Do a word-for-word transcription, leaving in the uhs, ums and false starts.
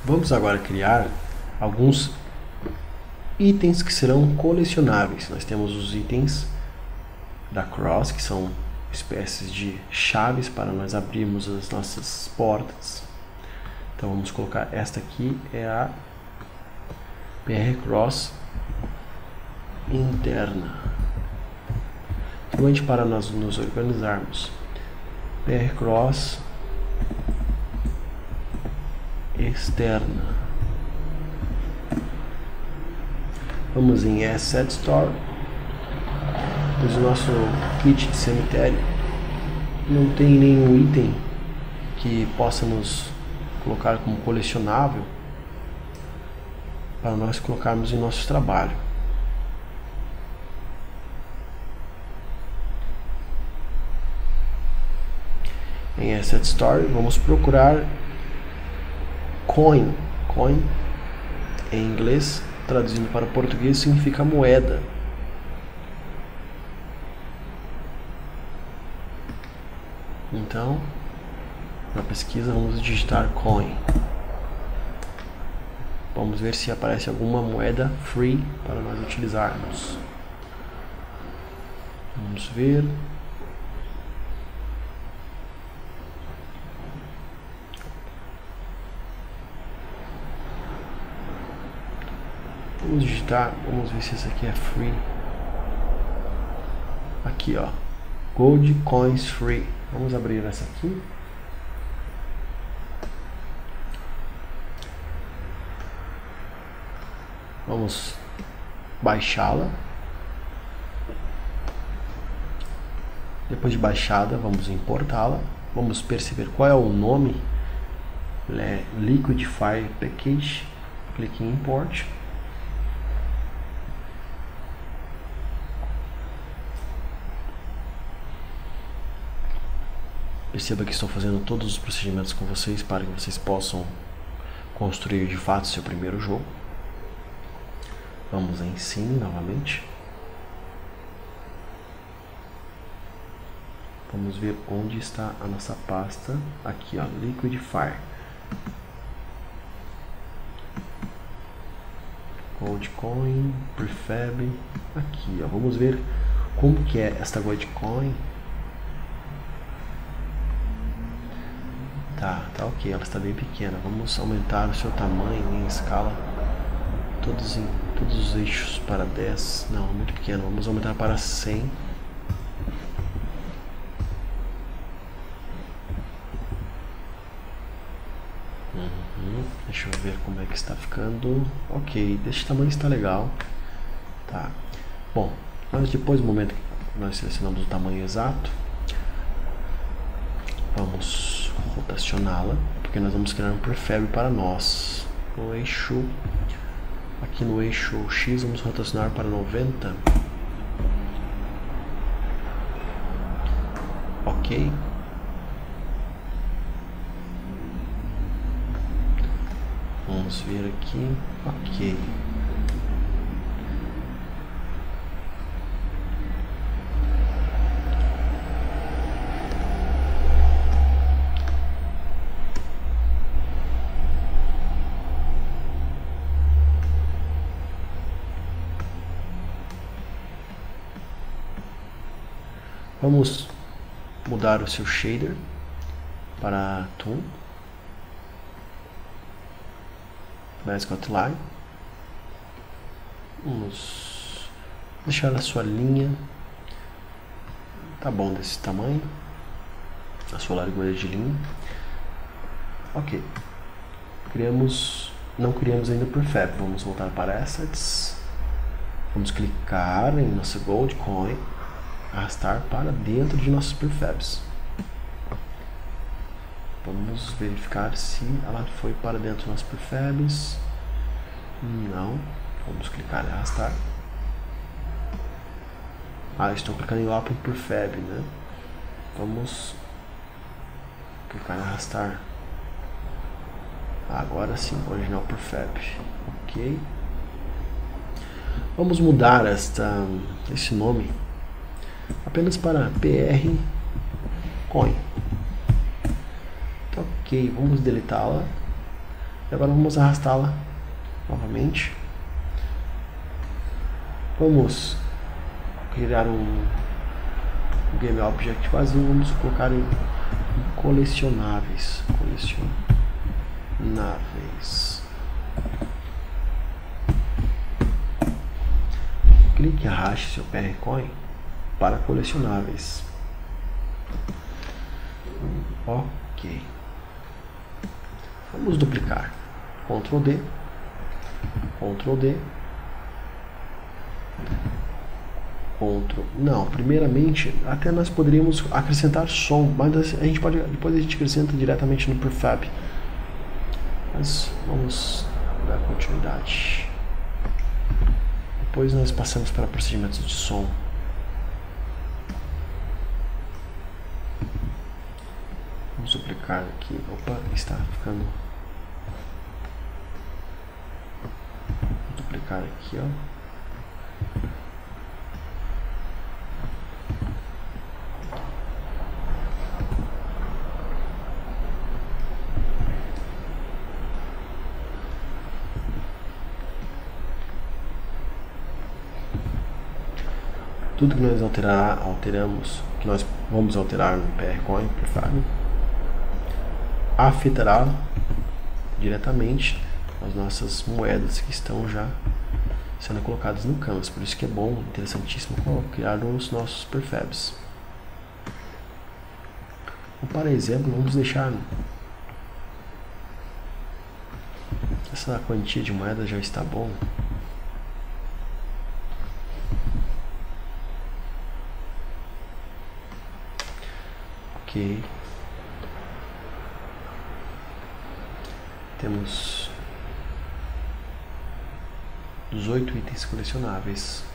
Vamos agora criar alguns itens que serão colecionáveis. Nós temos os itens da Cross, que são espécies de chaves para nós abrirmos as nossas portas. Então vamos colocar esta aqui, é a P R Cross interna, somente para nós nos organizarmos. P R Cross externa. Vamos em Asset Store, pois o nosso kit de cemitério não tem nenhum item que possa nos colocar como colecionável para nós colocarmos em nosso trabalho. Em Asset Store vamos procurar Coin. Coin em inglês, traduzindo para português, significa moeda. Então, na pesquisa vamos digitar Coin. Vamos ver se aparece alguma moeda free para nós utilizarmos. Vamos ver. Vamos digitar, vamos ver se esse aqui é free. Aqui, ó, Gold Coins Free. Vamos abrir essa aqui. Vamos baixá-la. Depois de baixada, vamos importá-la. Vamos perceber qual é o nome. É Liquidify Package. Clique em Import. Perceba que estou fazendo todos os procedimentos com vocês para que vocês possam construir de fato seu primeiro jogo. Vamos em Sim novamente. Vamos ver onde está a nossa pasta. Aqui, ó, Liquidify. Goldcoin, Prefab. Aqui, ó, vamos ver como que é esta Goldcoin. Tá, tá ok, ela está bem pequena. Vamos aumentar o seu tamanho em escala, todos, em, todos os eixos para dez. Não, muito pequeno. Vamos aumentar para cem. Uhum. Deixa eu ver como é que está ficando. Ok, desse tamanho está legal. Tá. Bom, mas depois do momento que nós selecionamos o tamanho exato, vamos rotacioná-la, porque nós vamos criar um prefab para nós. No eixo, aqui no eixo X, vamos rotacionar para noventa. Ok. Vamos ver aqui. Ok. Vamos mudar o seu shader para Toon, Mask Outline. Vamos deixar a sua linha, tá bom, desse tamanho, a sua largura de linha. Ok, criamos, não criamos ainda o Prefab. Vamos voltar para Assets, vamos clicar em nossa Gold Coin, arrastar para dentro de nossos prefabs. Vamos verificar se ela foi para dentro dos nossos prefabs. Não. Vamos clicar em arrastar. Ah, estou clicando em Open Prefab, né? Vamos clicar em arrastar. Agora sim, original prefab. Ok. Vamos mudar esta, esse nome apenas para P R Coin. Ok, vamos deletá-la. E agora vamos arrastá-la novamente. Vamos criar um Game Object vazio. Vamos colocar em colecionáveis. Colecionáveis. Clique e arraste seu P R Coin para colecionáveis. Ok. Vamos duplicar. Ctrl D. Ctrl D. Ctrl. Não, primeiramente, até nós poderíamos acrescentar som, mas a gente pode, depois a gente acrescenta diretamente no prefab. Mas vamos dar continuidade. Depois nós passamos para procedimentos de som. Vamos duplicar aqui. Opa, está ficando. Vou duplicar aqui, ó. Tudo que nós alterar, alteramos, que nós vamos alterar no P R Coin prefab, afetará diretamente as nossas moedas que estão já sendo colocadas no canvas. Por isso que é bom, interessantíssimo criar os nossos prefabs. Para exemplo, vamos deixar essa quantia de moedas já está bom. Ok. Temos dezoito itens colecionáveis.